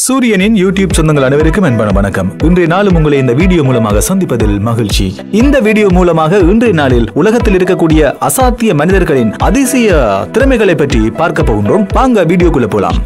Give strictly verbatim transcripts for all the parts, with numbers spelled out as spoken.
சூரியனின் யூடியூப் சொந்தங்கள் அனைவருக்கும் அன்பான வணக்கம். இன்றைய நாளும் உங்களை இந்த வீடியோ மூலமாக சந்திப்பதில் மகிழ்ச்சி. இந்த வீடியோ மூலமாக இன்றைய நாளில் உலகத்தில் இருக்கக்கூடிய அசாத்திய மனிதர்களின் அதிசய திறமைகளை பற்றி பார்க்க போகின்றோம். வாங்க வீடியோக்குள்ள போலாம்.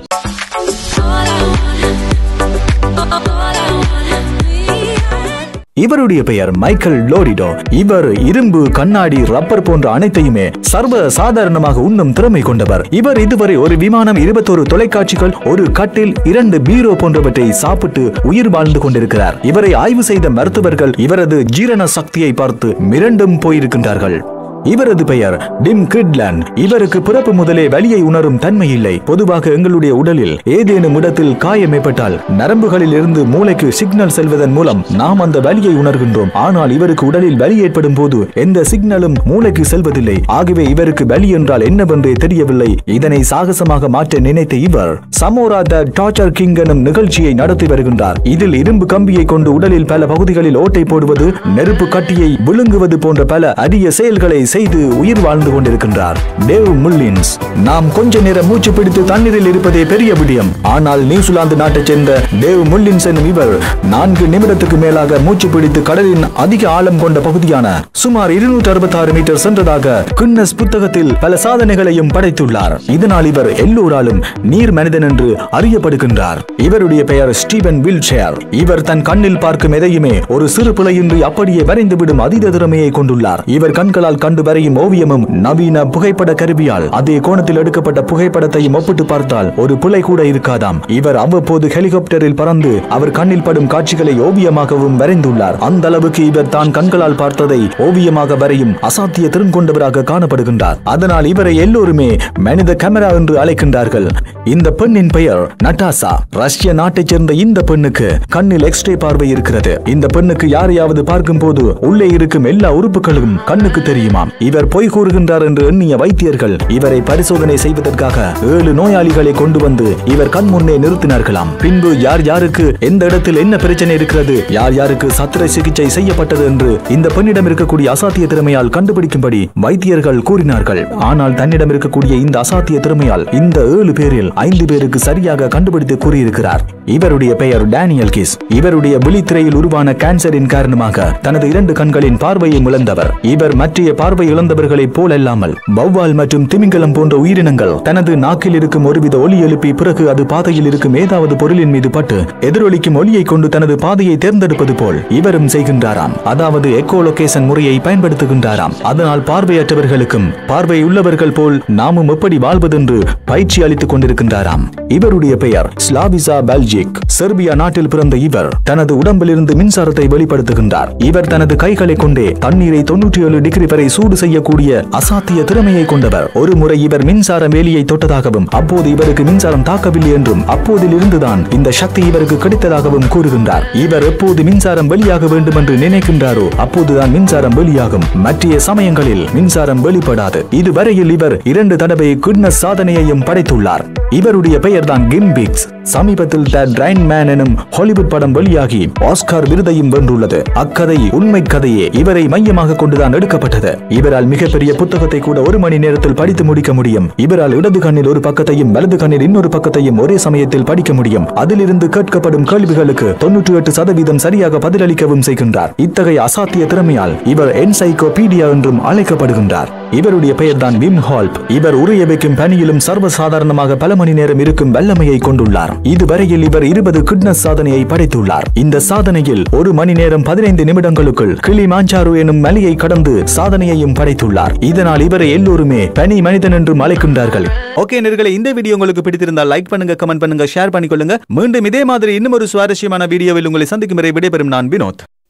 இவருடைய பெயர் மைக்கேல் லோரிடோ. இவர் இரும்பு, கண்ணாடி, ரப்பர் போன்ற அனைத்தையுமே சர்வ சாதாரணமாக உண்ணும் திறமை கொண்டவர். இவர் இதுவரை ஒரு விமானம், இருபத்தொரு தொலைக்காட்சிகள், ஒரு கட்டில், இரண்டு பீரோ போன்றவற்றை சாப்பிட்டு உயிர் வாழ்ந்து கொண்டிருக்கிறார். இவரை ஆய்வு செய்த மருத்துவர்கள் இவரது ஜீரண சக்தியை பார்த்து மிரண்டும் போயிருக்கின்றார்கள். இவரது பெயர் டிம் கிட்லேண்ட். இவருக்கு பிறப்பு முதலே வலியை உணரும் தன்மை இல்லை. பொதுவாக எங்களுடைய உடலில் ஏதேனும் இடத்தில் காயம் ஏற்பட்டால் நரம்புகளில் இருந்து மூளைக்கு சிக்னல் செல்வதன் மூலம் நாம் அந்த வலியை உணர்கின்றோம். ஆனால் இவருக்கு உடலில் வலி ஏற்படும் போது எந்த சிக்னலும் மூளைக்கு செல்வதில்லை. ஆகவே இவருக்கு வலி என்றால் என்னவென்றே தெரியவில்லை. இதனை சாகசமாக மாற்ற நினைத்த இவர் சமோரா த டார்ச்சர் கிங் எனும் நிகழ்ச்சியை நடத்தி வருகின்றார். இதில் இரும்பு கம்பியை கொண்டு உடலில் பல பகுதிகளில் ஓட்டை போடுவது, நெருப்பு கட்டியை விழுங்குவது போன்ற பல அரிய செயல்களை செய்து உயிர் வாழ்ந்து கொண்டிருக்கின்றார். Dave Mullins. நாம் கொஞ்ச நேரம் மூச்சு பிடித்து தண்ணீரில் இருப்பதே பெரிய விடயம். ஆனால் நியூசிலாந்து நாட்டைச் சேர்ந்த டேவ் முல்லின்ஸ் எனும் இவர் நான்கு நிமிடத்துக்கு மேலாக மூச்சு பிடித்து கடலின் அதிக ஆழம் கொண்ட பகுதியான சுமார் இருநூற்று அறுபத்தி ஆறு மீட்டர் சென்றதாக கின்னஸ் புத்தகத்தில் பல சாதனைகளையும் படைத்துள்ளார். இதனால் இவர் எல்லோராலும் நீர் மனிதன் என்று அறியப்படுகின்றார். இவருடைய பெயர் ஸ்டீவன் வில்ஷேர். இவர் தன் கண்ணில் பார்க்கும் எதையுமே ஒரு சிறு பிழையின்றி அப்படியே வரைந்துவிடும் அதீத திறமையை கொண்டுள்ளார். இவர் கண்களால் கண்டு வரையும் ஓவியமும் நவீன புகைப்பட கருவியால் அதே கோணத்தில் எடுக்கப்பட்ட புகைப்படத்தையும் ஒப்பிட்டு பார்த்தால் ஒரு பிழை கூட இருக்காதாம். இவர் அவ்வப்போது ஹெலிகாப்டரில் பறந்து அவர் கண்ணில் படும் காட்சிகளை ஓவியமாகவும் வரைந்துள்ளார். அந்த அளவுக்கு இவர் தான் கண்களால் பார்த்ததை ஓவியமாக வரையும் அசாத்திய திறன் கொண்டவராக காணப்படுகின்றார். அதனால் இவரை எல்லோருமே மனித கேமரா என்று அழைக்கின்றார்கள். இந்த பெண்ணின் பெயர் நட்டாசா. ரஷ்ய நாட்டைச் சேர்ந்த இந்த பெண்ணுக்கு கண்ணில் எக்ஸ்ரே பார்வை இருக்கிறது. இந்த பெண்ணுக்கு யாரையாவது பார்க்கும் போது உள்ளே இருக்கும் எல்லா உறுப்புகளும் கண்ணுக்கு தெரியுமா. இவர் பொய் கூறுகின்றார் என்று எண்ணிய வைத்தியர்கள் இவரை பரிசோதனை செய்வதற்காக ஏழு நோயாளிகளை கொண்டு வந்து இவர் கண் முன்னே நிறுத்தினார்களாம். பின்பு யார் யாருக்கு எந்த இடத்தில் என்ன பிரச்சனை இருக்கிறது, யார் யாருக்கு சத்திர சிகிச்சை செய்யப்பட்டது என்று இந்த பெண்ணிடம் இருக்கக்கூடிய அசாத்திய திறமையால் கண்டுபிடிக்கும்படி வைத்தியர்கள் கூறினார்கள். ஆனால் தன்னிடம் இருக்கக்கூடிய இந்த அசாத்திய திறமையால் இந்த ஏழு பேரில் ஐந்து பேருக்கு சரியாக கண்டுபிடித்து கூறியிருக்கிறார். இவருடைய பெயர் டேனியல் கிஸ். இவருடைய விழித்திரையில் உருவான கேன்சரின் காரணமாக தனது இரண்டு கண்களின் பார்வையை இழந்தவர். இவர் மற்ற பார்வை இழந்தவர்களை போலல்லாமல் வௌவால் மற்றும் திமிங்கலம் போன்ற உயிரினங்கள் தனது நாக்கில் இருக்கும் ஒருவித ஒலி எழுப்பி பிறகு அது பாதையில் இருக்கும் ஏதாவது பொருளின் மீது பட்டு எதிரொலிக்கும் ஒலியை கொண்டு தனது பாதையை தேர்ந்தெடுப்பது போல் இவரும் செய்கின்றாராம். அதாவது எக்கோலொகேஷன் முறையை பயன்படுத்துகின்றாராம். அதனால் பார்வையற்றவர்களுக்கும் பார்வை உள்ளவர்கள் போல் நாமும் எப்படி வாழ்வதென்று பயிற்சி அளித்துக் கொண்டிருக்கின்றாராம். இவருடைய பெயர் ஸ்லாவிசா பெல்ஜிக். செர்பியா நாட்டில் பிறந்த இவர் தனது உடம்பில் இருந்து மின்சாரத்தை வெளிப்படுத்துகின்றார். இவர் தனது கைகளை கொண்டே தண்ணீரை தொன்னூற்றி ஏழு டிகிரி வரை சூடு செய்யக்கூடிய அசாத்திய திறமையை கொண்டவர். ஒரு முறை இவர் மின்சார வேலியை தொட்டதாகவும் அப்போது இவருக்கு மின்சாரம் தாக்கவில்லை என்றும் அப்போதில் இருந்துதான் இந்த சக்தி இவருக்கு கிடைத்ததாகவும் கூறுகின்றார். இவர் எப்போது மின்சாரம் வெளியாக வேண்டும் என்று நினைக்கின்றாரோ அப்போதுதான் மின்சாரம் வெளியாகும். மற்ற சமயங்களில் மின்சாரம் வெளிப்படாது. இதுவரையில் இவர் இரண்டு தடவை கின்னஸ் சாதனையையும் படைத்துள்ளார். இவருடைய பெயர் தான் கிம்பிக்ஸ். சமீபத்தில் த ட்ரைன் மேன் எனும் ஹாலிவுட் படம் வெளியாகி ஆஸ்கார் விருதையும் வென்றுள்ளது. அக்கதை உண்மை கதையே. இவரை மையமாக கொண்டுதான் எடுக்கப்பட்டது. இவரால் மிகப்பெரிய புத்தகத்தை கூட ஒரு மணி நேரத்தில் படித்து முடிக்க முடியும். இவரால் இடது கண்ணில் ஒரு பக்கத்தையும் வலது கண்ணில் இன்னொரு பக்கத்தையும் ஒரே சமயத்தில் படிக்க முடியும். அதிலிருந்து கேட்கப்படும் கேள்விகளுக்கு தொன்னூற்றி எட்டு சதவீதம் சரியாக பதிலளிக்கவும் செய்கின்றார். இத்தகைய அசாத்திய திறமையால் இவர் என்சைக்ளோபீடியா என்றும் அழைக்கப்படுகின்றார். இவருடைய பெயர் தான் விம் ஹால்ப். இவர் உரைய வைக்கும் பணியிலும் சர்வசாதாரணமாக பல மணி நேரம் இருக்கும் வல்லமையை கொண்டுள்ளார். இதுவரையில் இவர் இருபது கின்னஸ் சாதனையை படைத்துள்ளார். இந்த சாதனையில் ஒரு மணி நேரம் பதினைந்து நிமிடங்களுக்குள் கிளிமாஞ்சாரோ எனும் மலையை கடந்து சாதனையையும் படைத்துள்ளார். இதனால் இவரை எல்லோருமே பனி மனிதன் என்றும் அழைக்கின்றார்கள். ஓகே நேயர்களே, இந்த வீடியோ உங்களுக்கு பிடித்திருந்தால் லைக் பண்ணுங்க, கமெண்ட் பண்ணுங்க, ஷேர் பண்ணிக்கொள்ளுங்க. மீண்டும் இதே மாதிரி இன்னும் ஒரு சுவாரஸ்யமான வீடியோவில் உங்களை சந்திக்கும் வரை விடைபெறும் நான் வினோத்.